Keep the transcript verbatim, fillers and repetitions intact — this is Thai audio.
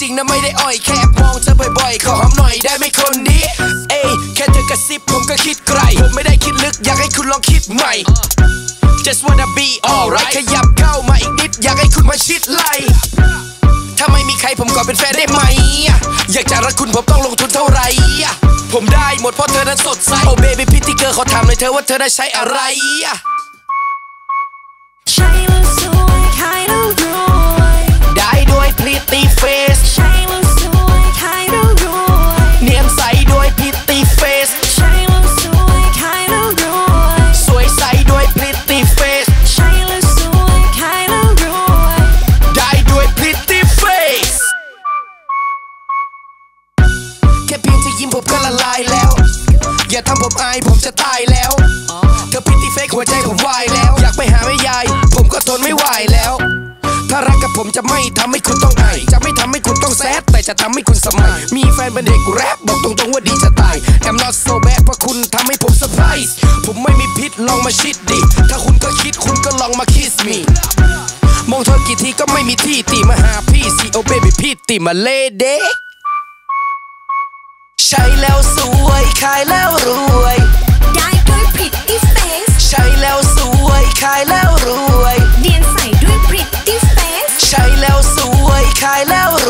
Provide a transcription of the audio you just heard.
ริงๆนะไม่ได้อ่อยแค่มองเธอบ่อยๆขอหอมหน่อยได้ไหมคนดีเอ้ยแค่เธอกระซิบผมก็คิดไกลผมไม่ได้คิดลึกอยากให้คุณลองคิดใหม่ just wanna be alright ขยับเข้ามาอีกนิดอยากให้คุณมาชิดไหลถ้าไม่มีใครผมก็เป็นแฟนได้ไหมอยากจะรักคุณผมต้องลงทุนเท่าไหร่ผมได้หมดเพราะเธอนั้นสดใสโอ้เบบี้พิตตี้เกิร์ลขอถามหน่อยเธอว่าเธอได้ใช้อะไรใช้แล้วสวยขายแล้วรวยได้ด้วย pretty face ใช้แล้วสวยขายแล้วรวยเนียนใสด้วย pretty face ใช้แล้วสวยขายแล้วรวยสวยใสด้วย pretty face ใช้แล้วสวยขายแล้วรวยได้ด้วย pretty face แค่เพียงจะยิ้มผมก็ละลายแล้วอย่าทำผมอายผมจะตายแล้วเธอ pretty face หัวใจผมวายแล้วอยากไปหาแม่ยายผมก็ทนไม่ไหวแล้วถ้ารักกับผมจะไม่ทำให้คุณต้องอายจะไม่ทำให้คุณต้องแซดแต่จะทำให้คุณสมัยมีแฟนเป็นเด็กแรปบอกตรงๆว่าดีจะตาย I'm not so bad เพราะคุณทำให้ผมเซอร์ไพรส์ผมไม่มีพิษลองมาชิดดิถ้าคุณก็คิดคุณก็ลองมา kiss me มองเธอกี่ทีก็ไม่มีที่ติมาหาพี่สิโอเบบี้พี่ติมาเลเดใช้แล้วสวยขายแล้วรวยได้ด้วย pretty face ใช้แล้วสวยขายแล้วรวยเนียนใสด้วย pretty face ใช้แล้วสวยขายแล้ว